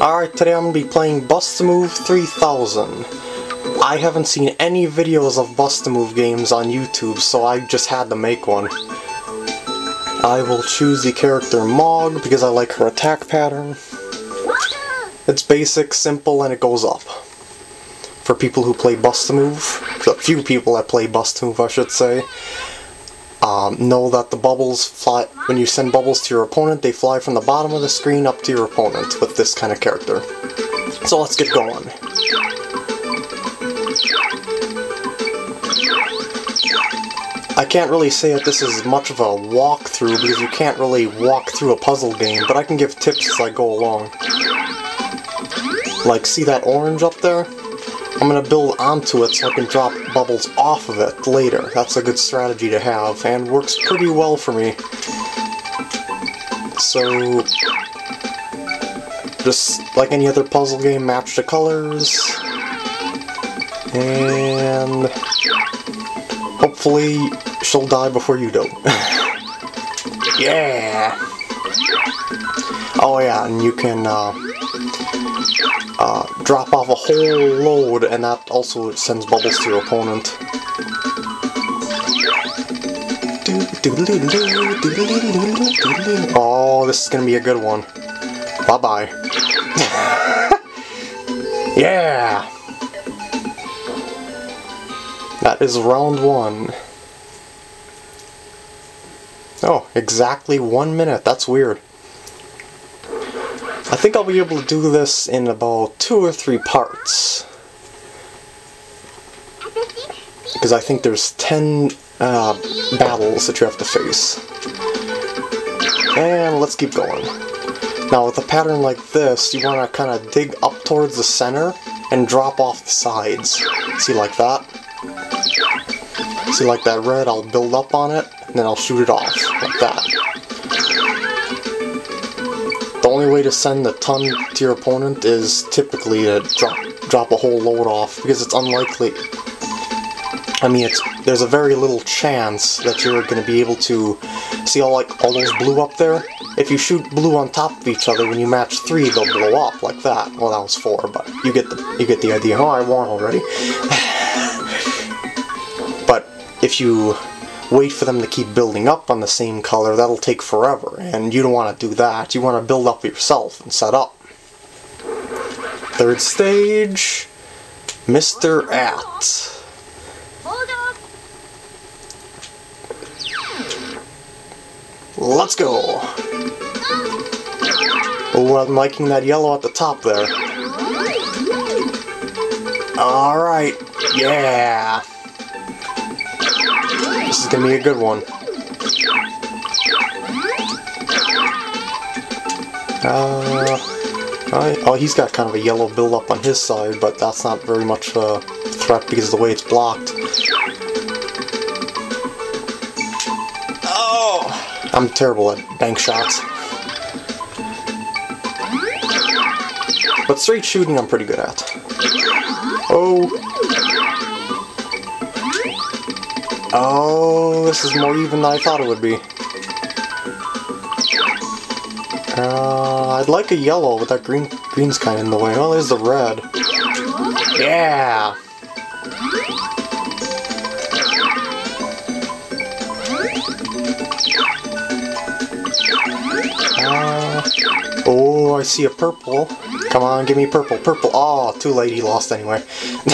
Alright, today I'm going to be playing Bust-A-Move 3000. I haven't seen any videos of Bust-A-Move games on YouTube, so I just had to make one. I will choose the character Mog because I like her attack pattern. It's basic, simple, and it goes up. For people who play Bust-A-Move, a few people that play Bust-A-Move I should say, know that the bubbles fly, when you send bubbles to your opponent, they fly from the bottom of the screen up to your opponent with this kind of character. So let's get going. I can't really say that this is much of a walkthrough because you can't really walk through a puzzle game, but I can give tips as I go along. Like, see that orange up there? I'm going to build onto it so I can drop bubbles off of it later. That's a good strategy to have, and works pretty well for me. So, just like any other puzzle game, match the colors, and hopefully she'll die before you do. Yeah! Oh yeah, and you can drop off a whole load, and that also sends bubbles to your opponent. Oh, this is gonna be a good one. Bye-bye. Yeah! That is round one. Oh, exactly 1 minute. That's weird. I think I'll be able to do this in about 2 or 3 parts. Because I think there's 10 battles that you have to face. And let's keep going. Now with a pattern like this, you want to kind of dig up towards the center and drop off the sides. See, like that? See, like that red, I'll build up on it, and then I'll shoot it off, like that. The only way to send a ton to your opponent is typically to drop a whole load off, because it's unlikely. I mean, there's a very little chance that you're going to be able to see all those blue up there. If you shoot blue on top of each other, when you match 3, they'll blow up like that. Well, that was 4, but you get the idea. Oh, I won already. But if you wait for them to keep building up on the same color, that'll take forever, and you don't want to do that. You want to build up yourself and set up. Third stage, Mr. At. Let's go! Oh, I'm liking that yellow at the top there. Alright, yeah! This is gonna be a good one. Oh, he's got kind of a yellow build-up on his side, but that's not very much a threat because of the way it's blocked. Oh! I'm terrible at bank shots. But straight shooting I'm pretty good at. Oh! Oh, this is more even than I thought it would be. I'd like a yellow, but that green's kind of in the way. Oh, there's the red. Yeah! Oh, I see a purple. Come on, give me purple. Purple. Oh, too late, he lost anyway.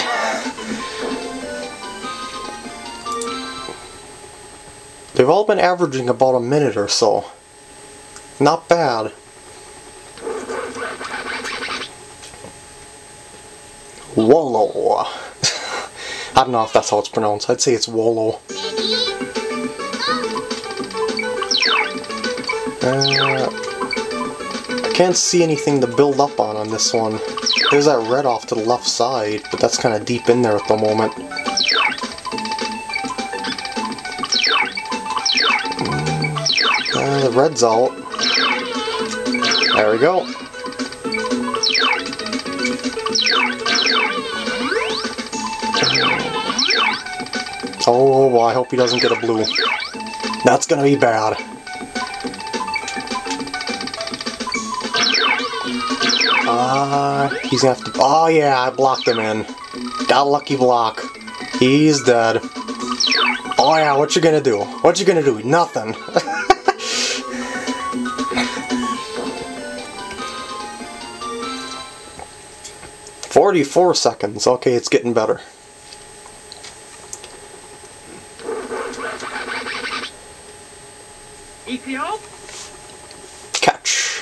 They've all been averaging about a minute or so. Not bad. Wollo. I don't know if that's how it's pronounced. I'd say it's Wollo. I can't see anything to build up on this one. There's that red off to the left side, but that's kind of deep in there at the moment. The red's out. There we go. Oh, well, I hope he doesn't get a blue. That's gonna be bad. He's gonna have to... Oh yeah, I blocked him in. Got a lucky block. He's dead. Oh yeah, what you gonna do? What you gonna do? Nothing. "44 seconds. Okay, it's getting better. Catch.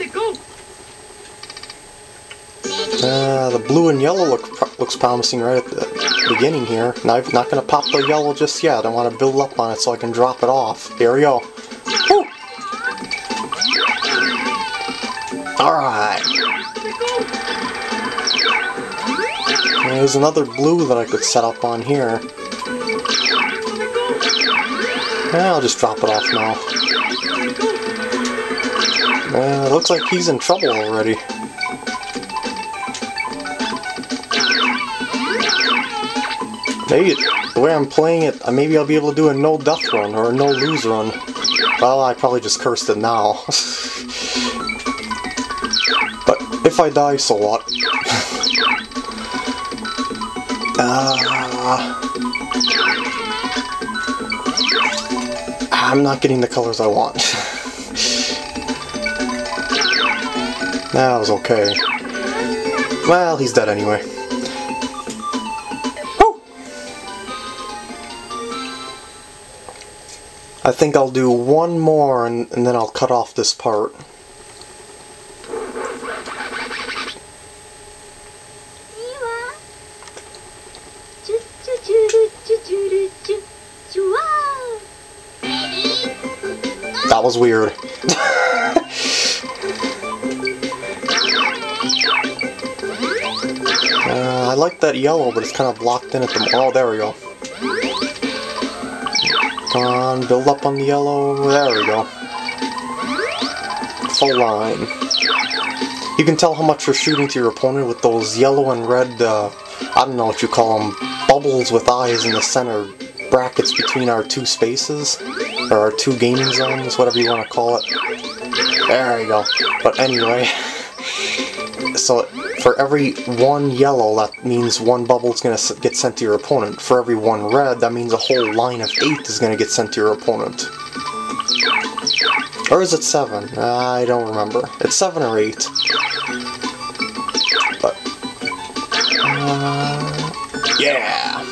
The blue and yellow looks promising right at the beginning here. Now, I'm not going to pop the yellow just yet. I want to build up on it so I can drop it off. Here we go. Woo! Alright. There's another blue that I could set up on here. I'll just drop it off now. It looks like he's in trouble already. Maybe the way I'm playing it, maybe I'll be able to do a no death run or a no lose run. Well, I probably just cursed it now. But if I die, so what? I'm not getting the colors I want. That was okay. Well, he's dead anyway. Woo! I think I'll do one more and then I'll cut off this part. That was weird. I like that yellow, but it's kind of blocked in at the... Oh, there we go. Come on, build up on the yellow. There we go. Full line. You can tell how much you're shooting to your opponent with those yellow and red, I don't know what you call them, bubbles with eyes in the center, brackets between our two spaces, or our two gaming zones, whatever you want to call it. There you go. But anyway, so for every one yellow, that means one bubble is going to get sent to your opponent. For every one red, that means a whole line of 8 is going to get sent to your opponent. Or is it 7? I don't remember. It's 7 or 8. But, yeah!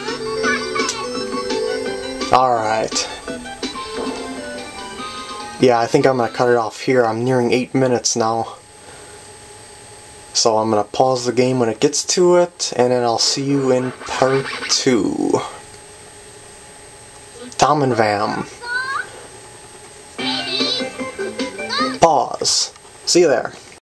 Alright. Yeah, I think I'm going to cut it off here. I'm nearing 8 minutes now. So I'm going to pause the game when it gets to it, and then I'll see you in part 2. Tom and Vam. Pause. See you there.